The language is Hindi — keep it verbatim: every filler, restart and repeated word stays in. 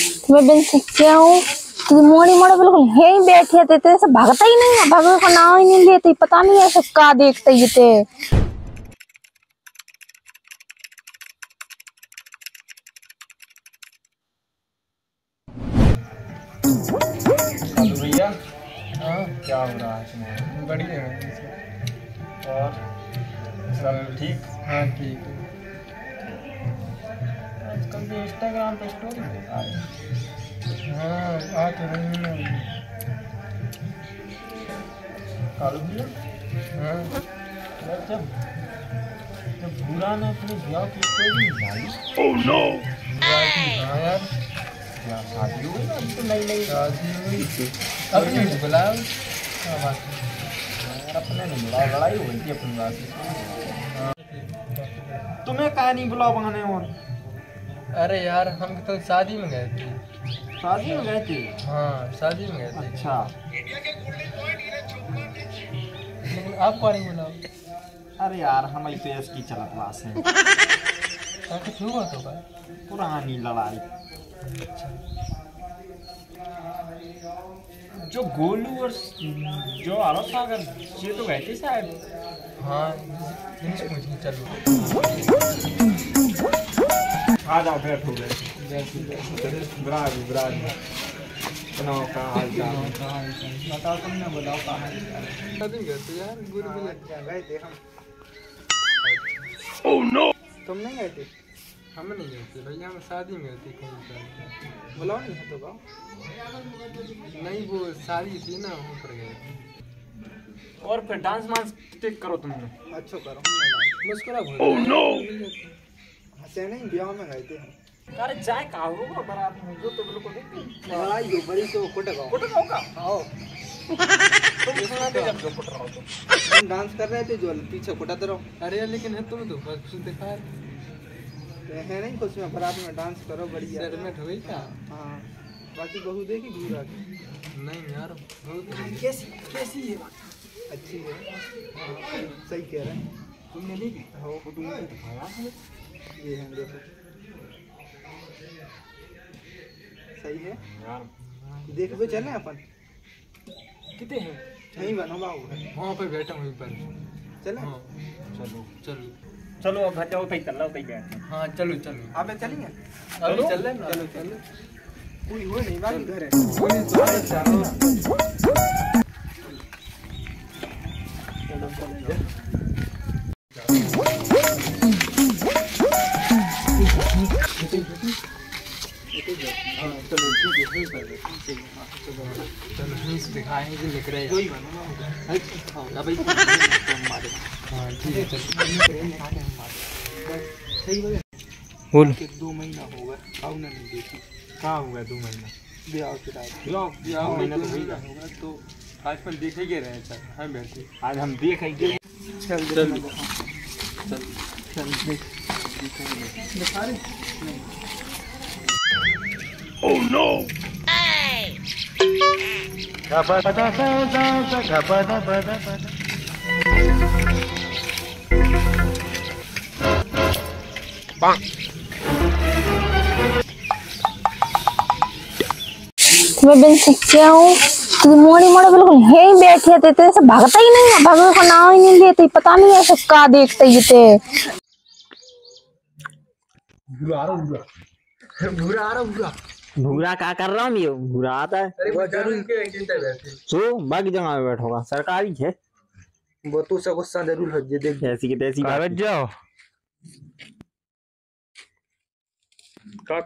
मैं बिन क्या हूँ तो मोड़ी मोड़े बिल्कुल यहीं बैठे थे तेरे से भागता ही नहीं है, भागने का नाम ही नहीं लेते, पता नहीं ऐसे का देखते ही थे। हेलो भैया। हाँ क्या हो रहा है तुम्हारा? बढ़िया है। और सब ठीक? हाँ ठीक है। आजकल भी इंस्टाग्राम पे स्टोरी दिखा रहे। हाँ आ तो रही है। कालू भैया, हाँ यार जब जब भूरा ने अपने ब्याह की स्टोरी डाली। Oh no. हाँ यार क्या शादी हो गई? अभी तो नई नई शादी हुई थी। अब नहीं बुलाओ। क्या बात है? यार अपने नहीं बुलाओ, लड़ाई हुई थी अपनी बात से। तुम्हें कहा नहीं बुलाओ बहाने? और अरे यार हम तो शादी में गए थे। शादी में गए थे? हाँ शादी में गए थे। अच्छा। लेकिन आपको नहीं बुलाओ। अरे यार हम तो इसकी चलत वास है। हाँ कुछ हुआ तो भाई? पुरानी लड़ाई। जो गोलू और जो आलो सागर ये तो गए थे शायद। हाँ जिनिस पूछ के चलो। आ जाओ बैठो बैठो। ब्राज ब्राज सुनाओ का हाल चाल? बताओ तुमने, बताओ का हाल चाल? शादी में गए थे यार, गुरु भी गए थे हम। Oh no. तुम नहीं गए थे? हम नहीं गए थे भैया, हम शादी में गए थे कहीं पर। बुलाओ नहीं तो गाओ। नहीं वो शादी थी ना, वहाँ पर गए थे। और फिर डांस वांस टिक करो तुमने। अच्छा करो। मुस्कुरा भूल। Oh no. हंसे नहीं, ब्याह में गए थे हम। अरे जाए का होगा बारात में, जो तो बिल्कुल देखते लड़ाई हो बड़ी तो कुट गाओ। कुट गाओ का? आओ। तुम सुना दे जब जो कुट रहा हो तो। हम डांस कर रहे थे, जो पीछे कुटाते रहो। अरे यार लेकिन है तुम तो बस कुछ दिखा है नहीं कुछ में, बारात में डांस करो बढ़िया। सेटलमेंट हुई क्या? हाँ बाकी बहू देखी भूरा की? नहीं यार बहुत कैसी कैसी है? अच्छी है। हाँ, सही कह रहे हैं। तुमने नहीं की? हो तुमने दिखाया है? ये है देखो, सही है। यार देख पे चले अपन। कितने हैं? नहीं बनो बाबू है। वहाँ पर बैठा वहीं पर। चले हाँ चलो चलो चलो अब घर जाओ, तई चल रहा हो, तई बैठ। हाँ चलो चलो। आप चलेंगे? अभी चल रहे ना। चलो चलो। कोई हो नहीं, बाकी घर है। दिखाएंगे लिख रहे जो ही हैं। बनो भाई। हाँ ठीक है चलो। सही वजह बोल। कि दो महीना हो गया खाऊ ना नहीं देखी। कहाँ हुआ दो महीना? ब्याह के रात ब्याह ब्याह महीना तो दो हुई महीना गया। हो गया तो आज पर देखे गए रहे सर, हम बैठे। आज हम देखेंगे। चल चल। देखना चल चल देख दिखा रहे ओह नो। मैं बिन क्या हूँ तो मोड़ी मोड़े बिल्कुल यहीं बैठे थे तेरे से भागता ही नहीं है, भागने का नाम ही नहीं लेते, पता नहीं ऐसे का देखते ही थे। भूरा आ रहा भूरा। भूरा आ रहा भूरा। भूरा क्या कर रहा हूँ? ये भूरा आता है। अरे वो जरूर के चिंता बैठे। सो बाकी जगह में बैठोगा, सरकारी है वो तो सब गुस्सा जरूर हो जे देख। जैसी की तैसी। कागज जाओ।